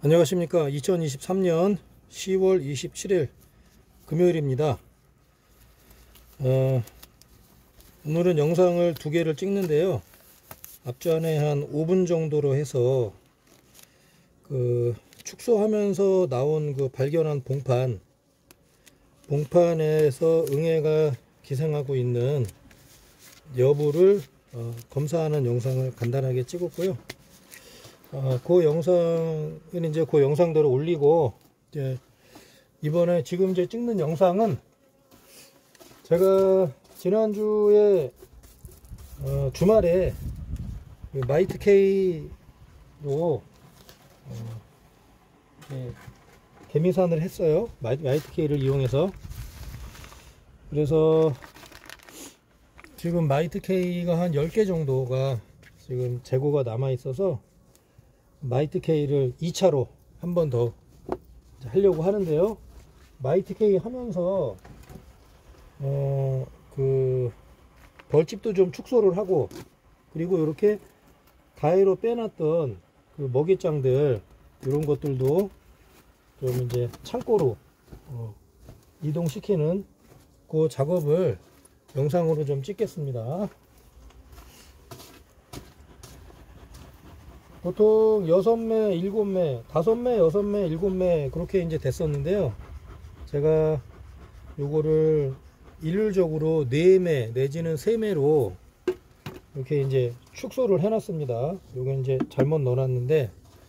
안녕하십니까. 2023년 10월 27일 금요일입니다. 오늘은 영상을 두 개를 찍는데요. 앞전에 한 5분 정도로 해서 축소하면서 나온 발견한 봉판에서 응애가 기생하고 있는 여부를 검사하는 영상을 간단하게 찍었고요. 그 영상은 이제 그 영상대로 올리고, 이번에 지금 이제 찍는 영상은 제가 지난주에 주말에 마이트 K로 개미산을 했어요. 마이트 K를 이용해서. 그래서 지금 마이트 K가 한 10개 정도가 지금 재고가 남아 있어서 마이트 K를 2차로 한 번 더 하려고 하는데요. 마이트 K 하면서 벌집도 좀 축소를 하고, 그리고 이렇게 가위로 빼놨던 먹이장들, 이런 것들도 좀 이제 창고로 이동시키는 그 작업을 영상으로 좀 찍겠습니다. 보통 6매, 7매, 5매, 6매, 7매 그렇게 이제 됐었는데요. 제가 요거를 일률적으로 4매 내지는 3매로 이렇게 이제 축소를 해놨습니다. 요게 이제 잘못 넣어놨는데,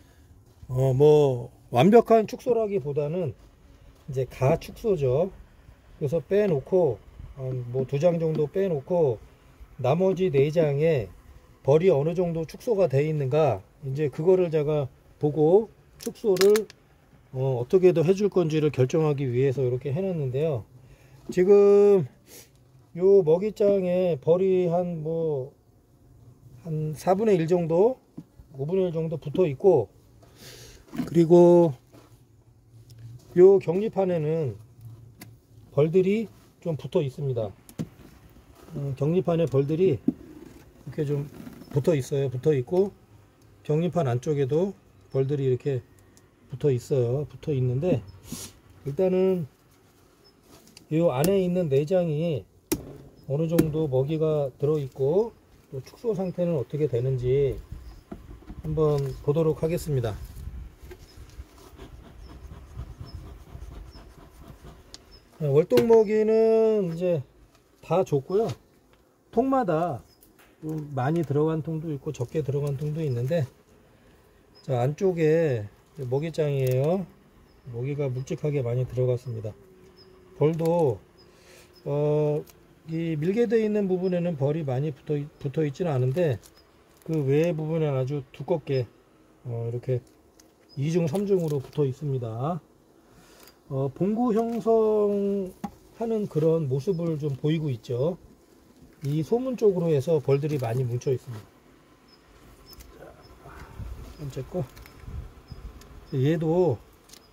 뭐 완벽한 축소라기보다는 이제 가축소죠. 그래서 빼놓고 뭐 2장 정도 빼놓고 나머지 4장에 벌이 어느 정도 축소가 되어 있는가, 이제 그거를 제가 보고 축소를 어떻게 더 해줄 건지를 결정하기 위해서 이렇게 해놨는데요. 지금 요 먹이장에 벌이 한 4분의 1 정도, 5분의 1 정도 붙어 있고, 그리고 요 격리판에는 벌들이 좀 붙어 있습니다. 격리판에 벌들이 이렇게 좀 붙어 있어요. 붙어 있고, 격리판 안쪽에도 벌들이 이렇게 붙어 있어요. 붙어 있는데, 일단은 이 안에 있는 내장이 어느 정도 먹이가 들어 있고, 또 축소 상태는 어떻게 되는지 한번 보도록 하겠습니다. 월동 먹이는 이제 다 줬고요. 통마다 좀 많이 들어간 통도 있고 적게 들어간 통도 있는데, 자, 안쪽에 먹이장이에요. 먹이가 묵직하게 많이 들어갔습니다. 벌도 이 밀게 되어 있는 부분에는 벌이 많이 붙어 있지는 않은데, 그 외의 부분에는 아주 두껍게 이렇게 2중 3중으로 붙어 있습니다. 봉구 형성하는 그런 모습을 좀 보이고 있죠. 이 소문 쪽으로 해서 벌들이 많이 뭉쳐 있습니다. 번째 거, 얘도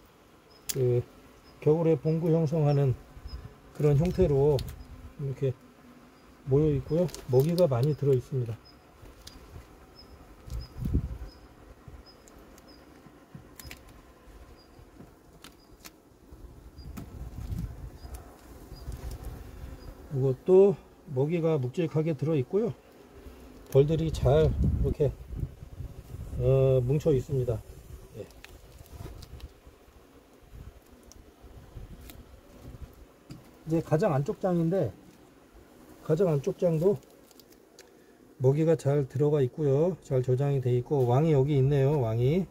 겨울에 봉구 형성하는 그런 형태로 이렇게 모여 있고요. 먹이가 많이 들어 있습니다. 이것도 먹이가 묵직하게 들어 있고요. 벌들이 잘 이렇게 뭉쳐 있습니다. 예. 이제 가장 안쪽 장인데, 가장 안쪽 장도 먹이가 잘 들어가 있고요. 잘 저장이 되어 있고, 왕이 여기 있네요. 왕이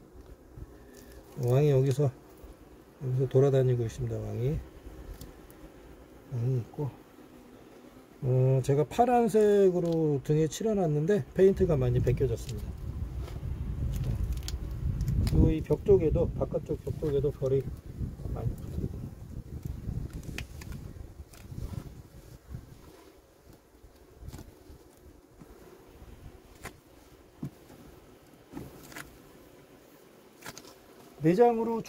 여기서 돌아다니고 있습니다. 왕이 있고, 제가 파란색으로 등에 칠해놨는데 페인트가 많이 벗겨졌습니다. 그리고 이 벽 쪽에도, 바깥쪽 벽 쪽에도 벌이 많이 붙습니다. 내장으로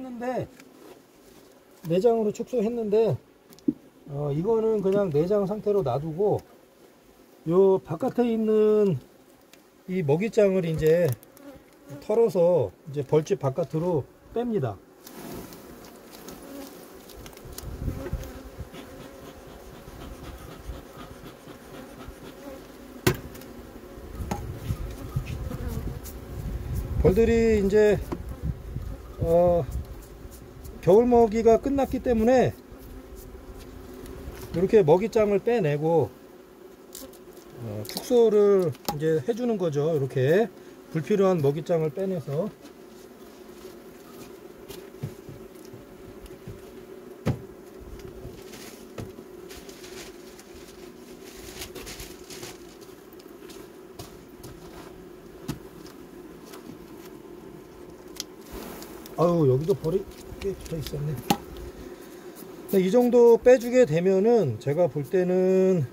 축소했는데 이거는 그냥 내장 상태로 놔두고, 요 바깥에 있는 이 먹이장을 이제 털어서 이제 벌집 바깥으로 뺍니다. 벌들이 이제 겨울 먹이가 끝났기 때문에 이렇게 먹이장을 빼내고 축소를 이제 해주는 거죠. 이렇게 불필요한 먹이장을 빼내서. 아유, 여기도 벌이 꽤 붙어 있었네. 이 정도 빼주게 되면은 제가 볼 때는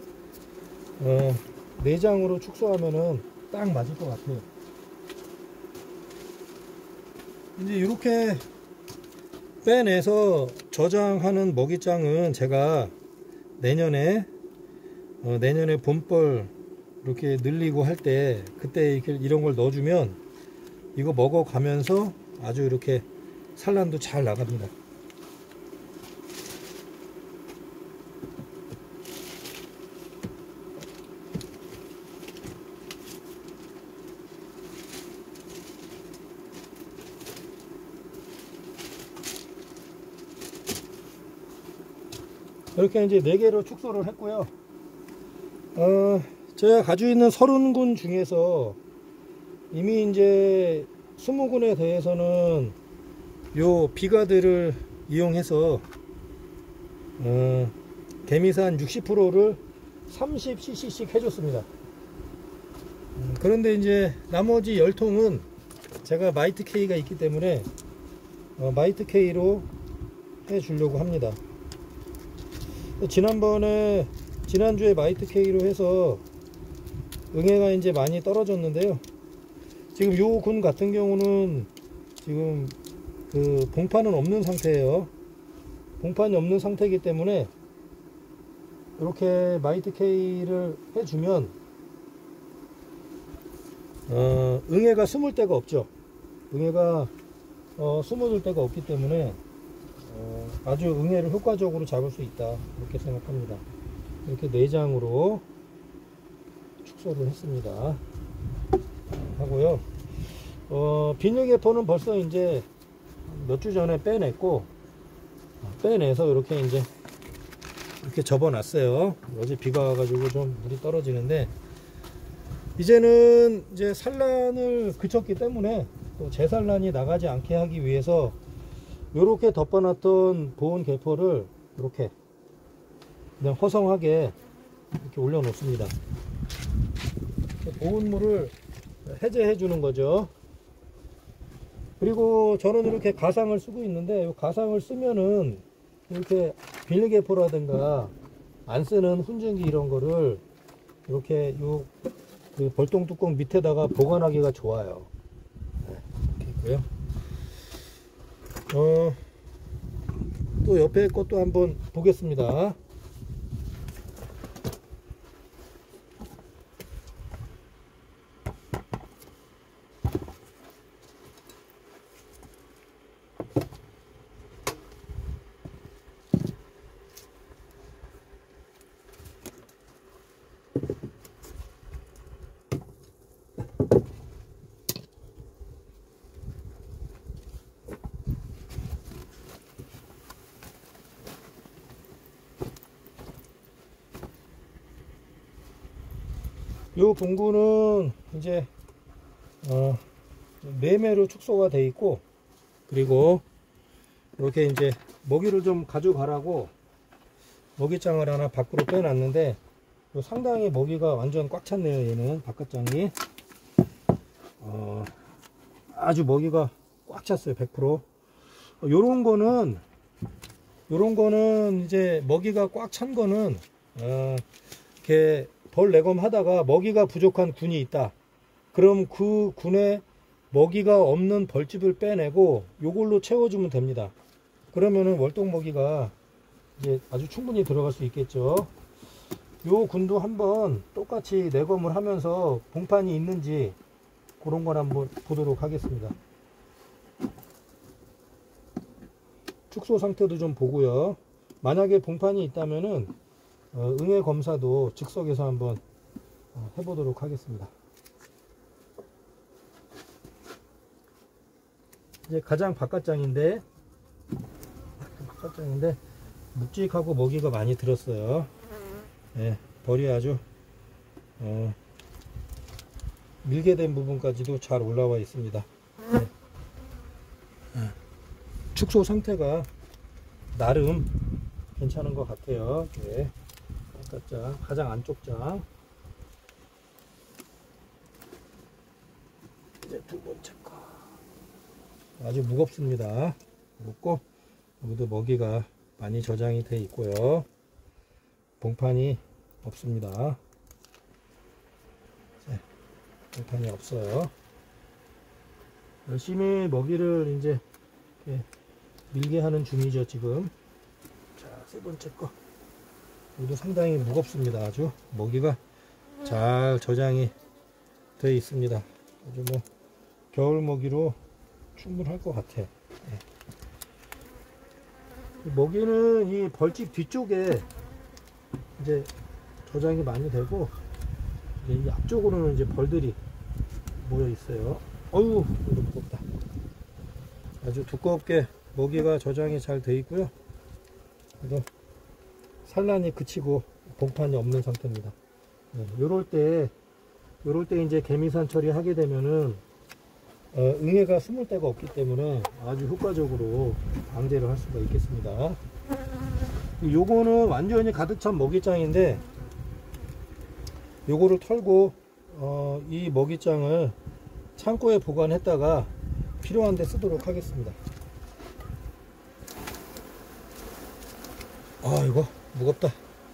내장으로 축소하면은 딱 맞을 것 같아요. 이제 이렇게 빼내서 저장하는 먹이장은 제가 내년에 봄벌 이렇게 늘리고 할 때 그때 이렇게 이런 걸 넣어주면 이거 먹어가면서 아주 이렇게 산란도 잘 나갑니다. 이렇게 이제 4개로 축소를 했고요. 제가 가지고 있는 30군 중에서 이미 이제 20군에 대해서는 요 비가드를 이용해서 개미산 60%를 30cc씩 해줬습니다. 그런데 이제 나머지 10통은 제가 마이트 K가 있기 때문에 마이트 K로 해주려고 합니다. 지난주에 마이트 K로 해서 응애가 이제 많이 떨어졌는데요. 지금 요 군 같은 경우는 지금 그 봉판은 없는 상태예요. 봉판이 없는 상태이기 때문에 이렇게 마이트 K를 해주면 응애가 숨을 데가 없죠. 응애가 숨어줄 데가 없기 때문에 아주 응애를 효과적으로 잡을 수 있다, 이렇게 생각합니다. 이렇게 내장으로 축소를 했습니다. 하고요. 비닐개포는 벌써 이제 몇 주 전에 빼내서 이렇게 이제 이렇게 접어 놨어요. 어제 비가 와가지고 좀 물이 떨어지는데 이제는 이제 산란을 그쳤기 때문에 또 재산란이 나가지 않게 하기 위해서 이렇게 덮어놨던 보온 개포를 이렇게 그냥 허성하게 이렇게 올려 놓습니다. 보온물을 해제해 주는 거죠. 그리고 저는 이렇게 가상을 쓰고 있는데 이 가상을 쓰면은 이렇게 비닐개포라든가 안 쓰는 훈증기 이런 거를 이렇게 그 벌통 뚜껑 밑에다가 보관하기가 좋아요. 이렇게 있고요. 또 옆에 것도 한번 보겠습니다. 요 봉구는 이제 매매로 축소가 돼 있고, 그리고 이렇게 이제 먹이를 좀 가져가라고 먹이장을 하나 밖으로 빼놨는데 상당히 먹이가 완전 꽉 찼네요. 얘는 바깥장이 아주 먹이가 꽉 찼어요. 100%. 요런 거는 이제 먹이가 꽉 찬 거는 이렇게 벌 내검 하다가 먹이가 부족한 군이 있다. 그럼 그 군에 먹이가 없는 벌집을 빼내고 요걸로 채워주면 됩니다. 그러면은 월동 먹이가 이제 아주 충분히 들어갈 수 있겠죠. 요 군도 한번 똑같이 내검을 하면서 봉판이 있는지 그런 걸 한번 보도록 하겠습니다. 축소 상태도 좀 보고요. 만약에 봉판이 있다면은 응애 검사도 즉석에서 한번 해보도록 하겠습니다. 이제 가장 바깥장인데 묵직하고 먹이가 많이 들었어요. 네, 벌이 아주 밀게 된 부분까지도 잘 올라와 있습니다. 네. 축소 상태가 나름 괜찮은 것 같아요. 네. 바깥장, 가장 안쪽 장. 이제 두 번째 거. 아주 무겁습니다. 무겁고 여기도 먹이가 많이 저장이 돼 있고요. 봉판이 없습니다. 네. 봉판이 없어요. 열심히 먹이를 이제 이렇게 밀게 하는 중이죠, 지금. 자, 세 번째 거. 이도 상당히 무겁습니다. 아주 먹이가 잘 저장이 되어 있습니다. 아주 뭐 겨울 먹이로 충분할 것 같아요. 네. 먹이는 이 벌집 뒤쪽에 이제 저장이 많이 되고, 이 앞쪽으로는 이제 벌들이 모여 있어요. 어유, 이거 무겁다. 아주 두껍게 먹이가 저장이 잘 되어 있고요. 그래서 산란이 그치고 봉판이 없는 상태입니다. 네, 요럴 때 이제 개미산 처리하게 되면은 응애가 숨을 데가 없기 때문에 아주 효과적으로 방제를 할 수가 있겠습니다. 요거는 완전히 가득 찬 먹이장인데, 요거를 털고 이 먹이장을 창고에 보관했다가 필요한 데 쓰도록 하겠습니다. 아, 이거 무겁다.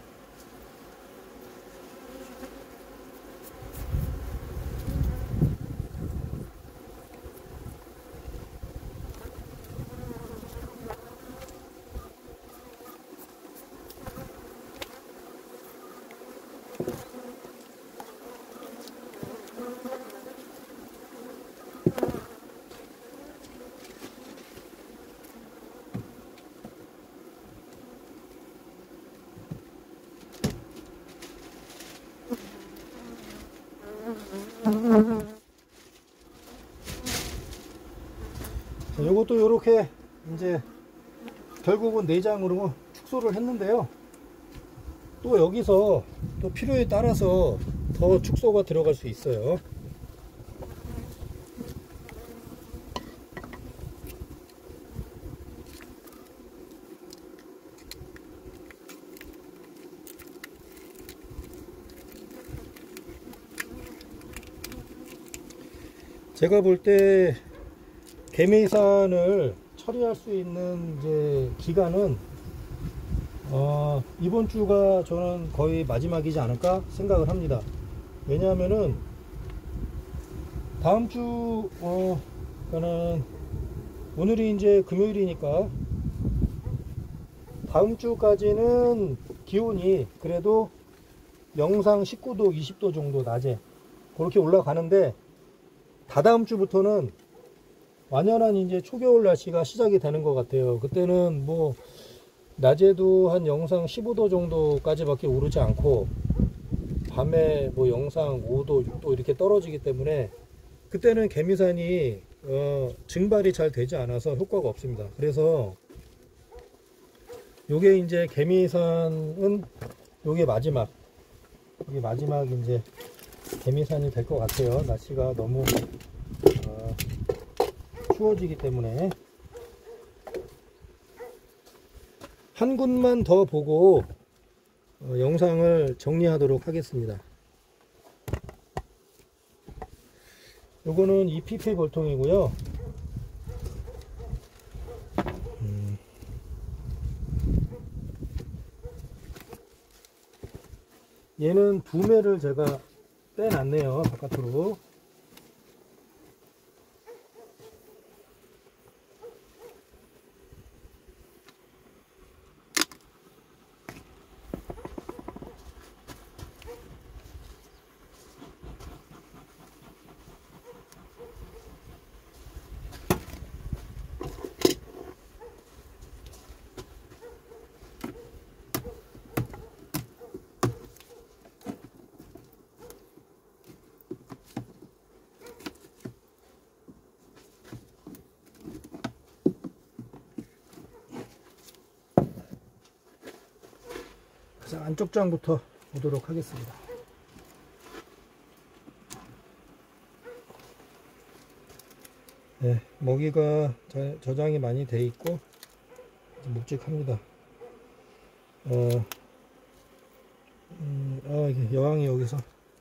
자, 요것도 요렇게 이제 결국은 내장으로 축소를 했는데요. 또 여기서 또 필요에 따라서 더 축소가 들어갈 수 있어요. 제가 볼 때 개미산을 처리할 수 있는 이제 기간은 이번 주가 저는 거의 마지막이지 않을까 생각을 합니다. 왜냐하면은 다음 주 그러니까는 오늘이 이제 금요일이니까 다음 주까지는 기온이 그래도 영상 19도 20도 정도 낮에 그렇게 올라가는데, 다다음 주부터는 완연한 이제 초겨울 날씨가 시작이 되는 것 같아요. 그때는 뭐 낮에도 한 영상 15도 정도까지밖에 오르지 않고 밤에 뭐 영상 5도 6도 이렇게 떨어지기 때문에 그때는 개미산이 증발이 잘 되지 않아서 효과가 없습니다. 그래서 요게 이제 개미산은 요게 마지막 이제 개미산이 될 것 같아요. 날씨가 너무 추워지기 때문에. 한 군만 더 보고 영상을 정리하도록 하겠습니다. 요거는 EPP 벌통이고요. 얘는 두 매를 제가 빼놨네요, 바깥으로. 자, 안쪽 장부터 보도록 하겠습니다. 네, 먹이가 저장이 많이 돼 있고 묵직합니다. 이게 여왕이 여기서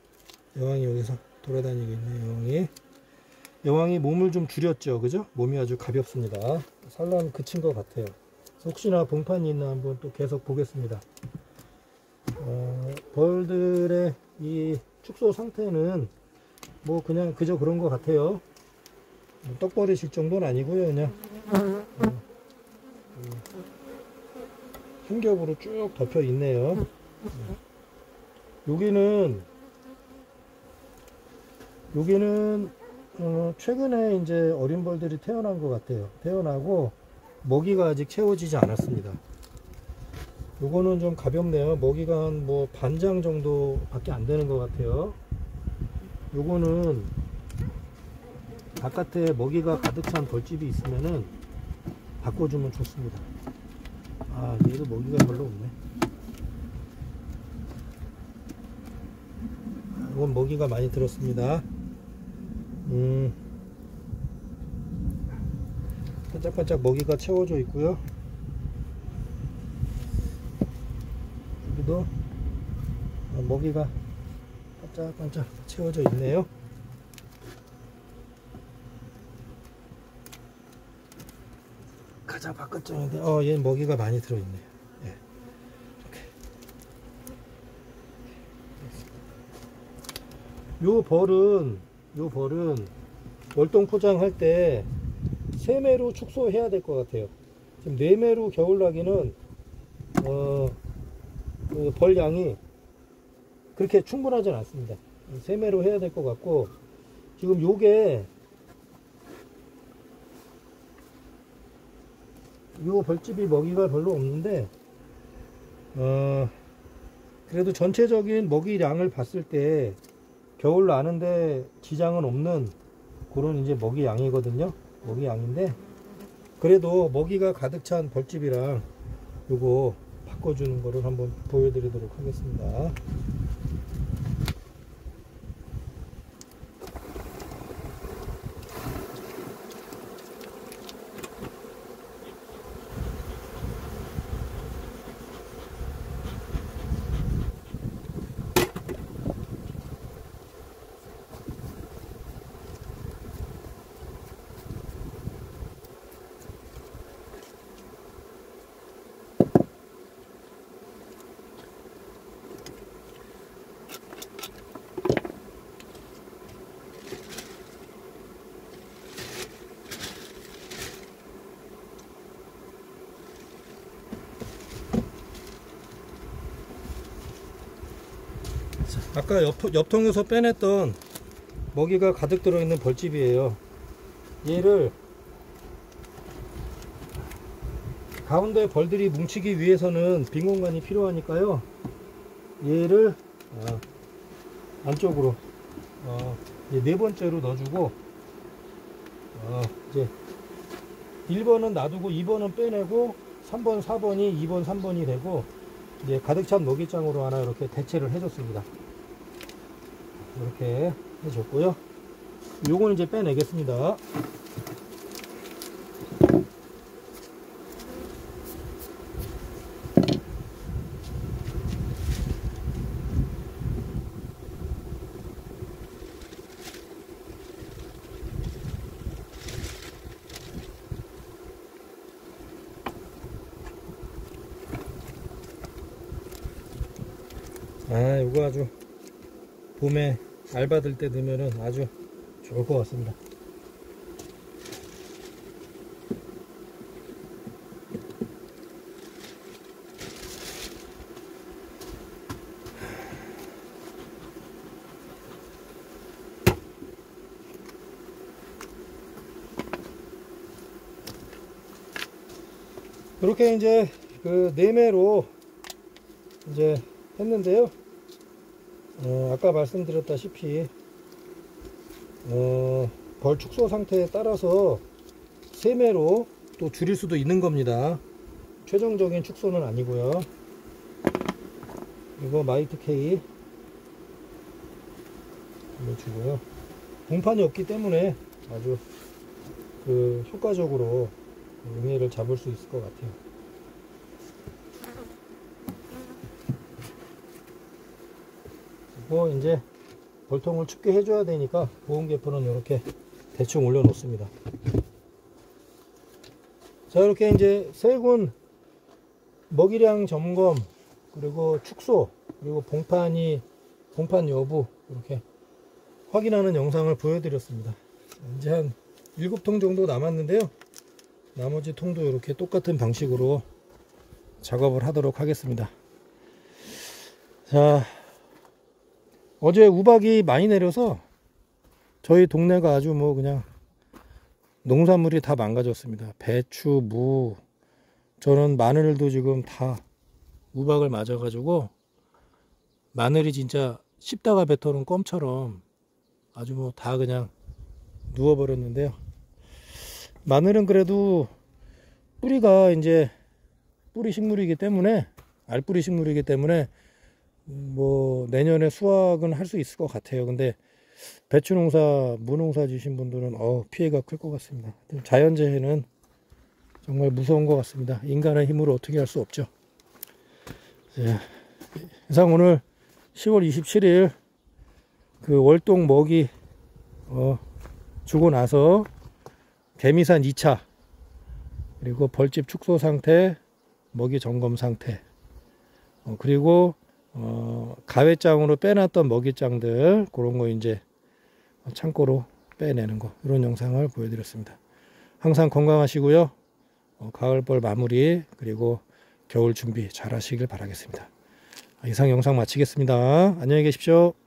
돌아다니고 있네요. 여왕이 몸을 좀 줄였죠, 그죠? 몸이 아주 가볍습니다. 산란 그친 것 같아요. 혹시나 봉판이 있나 한번 또 계속 보겠습니다. 벌들의 이 축소 상태는 뭐 그냥 그저 그런 것 같아요. 떡 버리실 정도는 아니고요. 그냥 한 겹으로 쭉 덮여 있네요. 여기는 최근에 이제 어린 벌들이 태어난 것 같아요. 태어나고 먹이가 아직 채워지지 않았습니다. 요거는 좀 가볍네요. 먹이가 한 뭐 반장 정도 밖에 안 되는 것 같아요. 요거는 바깥에 먹이가 가득 찬 벌집이 있으면은 바꿔주면 좋습니다. 아, 얘도 먹이가 별로 없네. 이건 먹이가 많이 들었습니다. 반짝반짝 먹이가 채워져 있고요. 여기도 먹이가 반짝반짝 채워져 있네요. 가장 바깥쪽인데 얘는 먹이가 많이 들어있네요. 예. 요 벌은 월동 포장할 때 3매로 축소해야 될 것 같아요. 지금 4매로 겨울나기는 그 벌 양이 그렇게 충분하진 않습니다. 3매로 해야 될 것 같고, 지금 요게 요 벌집이 먹이가 별로 없는데 그래도 전체적인 먹이량을 봤을 때 겨울 나는데 지장은 없는 그런 이제 먹이 양이거든요. 먹이 양인데 그래도 먹이가 가득 찬 벌집이랑 요거 바꿔주는 거를 한번 보여드리도록 하겠습니다. 아까 옆통에서 빼냈던 먹이가 가득 들어있는 벌집이에요. 얘를 가운데 벌들이 뭉치기 위해서는 빈 공간이 필요하니까요. 얘를 안쪽으로 이제 4번째로 넣어주고 이제 1번은 놔두고 2번은 빼내고 3번, 4번이 2번, 3번이 되고 이제 가득 찬 먹이장으로 하나 이렇게 대체를 해줬습니다. 이렇게 해줬고요. 요거는 이제 빼내겠습니다. 요거 아주 봄에 알 받을 때 넣으면은 아주 좋을 것 같습니다. 이렇게 이제 그 4매로 이제 했는데요. 아까 말씀드렸다시피 벌 축소 상태에 따라서 3매로 또 줄일 수도 있는 겁니다. 최종적인 축소는 아니고요. 그리고 마이트 K 주고요. 봉판이 없기 때문에 아주 그 효과적으로 응애를 잡을 수 있을 것 같아요. 그리고 이제 벌통을 춥게 해줘야 되니까 보온개포는 이렇게 대충 올려 놓습니다. 자, 이렇게 이제 세군 먹이량 점검, 그리고 축소, 그리고 봉판 여부 이렇게 확인하는 영상을 보여드렸습니다. 이제 한 7통 정도 남았는데요. 나머지 통도 이렇게 똑같은 방식으로 작업을 하도록 하겠습니다. 자, 어제 우박이 많이 내려서 저희 동네가 아주 뭐 그냥 농산물이 다 망가졌습니다. 배추, 무, 저는 마늘도 지금 다 우박을 맞아가지고 마늘이 진짜 씹다가 뱉어놓은 껌처럼 아주 뭐 다 그냥 누워버렸는데요. 마늘은 그래도 뿌리가 이제 뿌리 식물이기 때문에, 알뿌리 식물이기 때문에 뭐 내년에 수확은 할 수 있을 것 같아요. 근데 배추 농사, 무 농사 지신 분들은 피해가 클 것 같습니다. 자연재해는 정말 무서운 것 같습니다. 인간의 힘으로 어떻게 할 수 없죠. 예. 이상 오늘 10월 27일 그 월동 먹이 주고 나서 개미산 2차, 그리고 벌집 축소 상태, 먹이 점검 상태, 그리고 가외장으로 빼놨던 먹이장들 그런 거 이제 창고로 빼내는 거, 이런 영상을 보여드렸습니다. 항상 건강하시고요. 가을벌 마무리 그리고 겨울 준비 잘 하시길 바라겠습니다. 이상 영상 마치겠습니다. 안녕히 계십시오.